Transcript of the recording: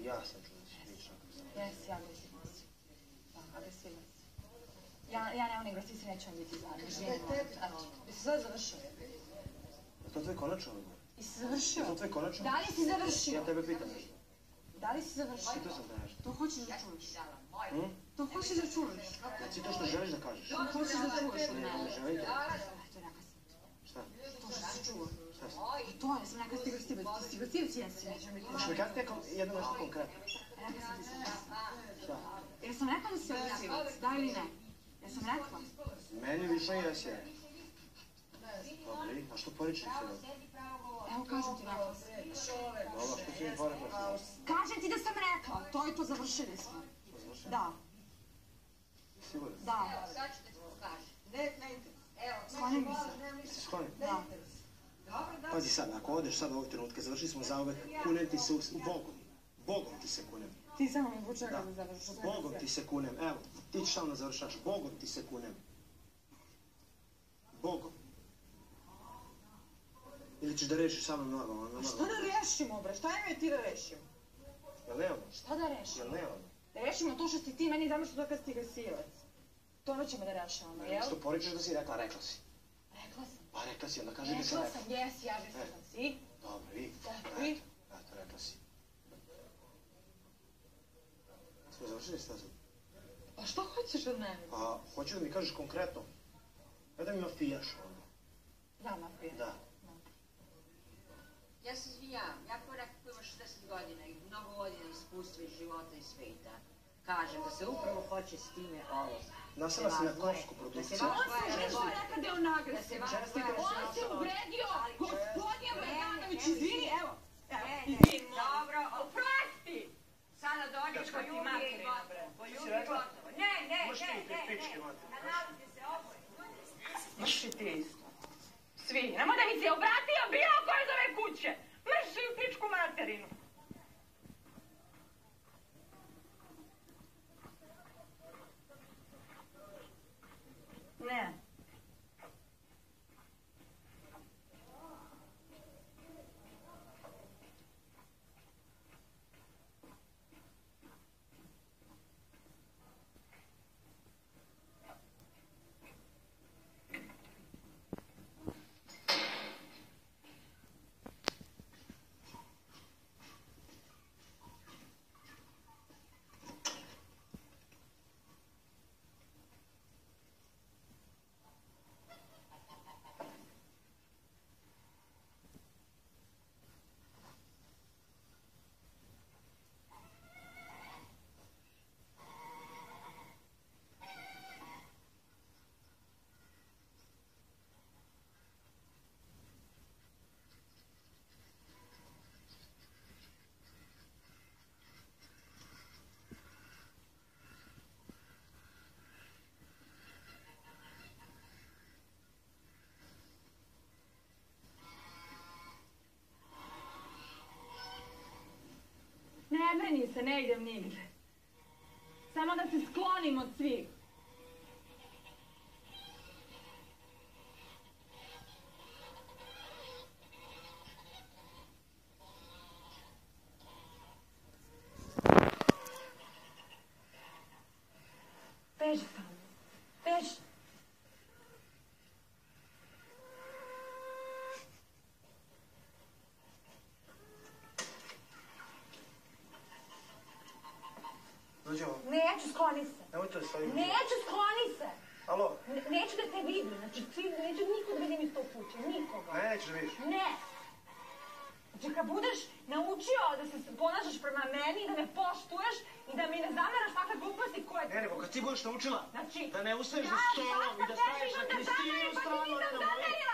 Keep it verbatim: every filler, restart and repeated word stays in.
Ja sam čuo da si pričao. Jesi, agresivan si. Da, agresivan si. Ja ne onim gdje se nećemo biti zajedno. Eto, jesi sve završio? Je to tvoj konačno odgovor? Jesi završio? Je to tvoj konačno? Da li si završio? Ja tebe pitam nešto. Da li si završio? Pitao sam te nešto. To hoćeš da čuješ. To hoćeš da čuješ. Reci to što želiš da kažeš. To hoćeš da čuješ od mene. Ne želim te. Eto, rekao sam ti. Šta? To što si čuo. Šta si? To je, sam rekao stigaš ti, ti stigaš ti, ti jesi, nećemo biti. Možeš mi kazati jedno nešto konkretno? Rekao sam ti sam jesi. Šta? Jer sam rekla da si agresivac, da ili ne? Ja sam rekla. Meni više jesi je. Dobri, a što poričeš se? Evo kažem ti rekla sam. Dobro, što si mi porekla? Kažem ti da sam rekla, to je to, završili smo. Završili? Da. Sigurno? Da. Sad ću te pokaži. Ne, ne, evo. Skloni mi se. Si skloni? Da. Pazi sad, ako odeš sad ovog trenutka, završili smo zauvek, kunem ti se u Bogom. Bogom ti se kunem. Ti samo mi počekaj da završiš. Bogom ti se kunem, evo, ti ćeš tamo završaš, Bogom ti se kunem. Bogom. Ili ćeš da rešiš sa mnom normalno? A šta da rešimo, bre? Šta je me ti da rešimo? Jel ne ono? Šta da rešimo? Jel ne ono? Da rešimo to što si ti meni zamršao da kad si ga silac. To ćemo da rešavamo, jel? Što poričeš da si rekla, rekla si. Rekla sam. Pa rekla si, onda kaži da si Rekla rekla. sam, jesi, ja sam si. Dobro, i? Dobro, i? Eto, eto, rekla si. Smo završili s tazom? Pa šta hoćeš od mene? Pa, hoću da mi kažeš konkretno. Ne da mi mafijaš onda. Ja, mafija. Da. Ja se izvinjavam, ja ko neko ko ima šezdeset godina i mnogo godina iskustva iz života i sveta, kažem da se upravo hoće s time ovo. Nasala si na kosku produkciju. On se uvredio, rekao da je on agresivno. Da se vas dvoje On se uvredio, gospodin Breganović, izvini, evo. Evo, Ne, ne, izvini. dobro, oprosti! Sada dođeš po ljubije i gotovo. Po ljubije i gotovo. Ne, ne, ne, ne, ne. Nalazi se oboje. Mrši ti isto. Svi, nemoj da mi se obratio bilo ko iz ove kuće. Mrši u pičku materinu. Ne. Ne brini se, ne idem nigde. Samo da se sklonim od svih. Beži samo. Beži. Dođi ovo. Neću, skloni se. Nemoj to da stavim. Neću, skloni se. Alo? Ne- neću da te vidim, znači svi, neću niko da vidim iz tog kuće, nikoga. Ne, nećeš da vidiš. Ne. Znači kad budeš naučio da se ponašaš prema meni, da me poštuješ i da mi ne zameraš takve gluposti koje... Ne, nego kad ti budeš naučila Znači... da ne ustaješ ja za stolom i da sad tebi staješ na imam da Kristinu zamerim, pa ti stranu, a ne nisam na moju. zamerila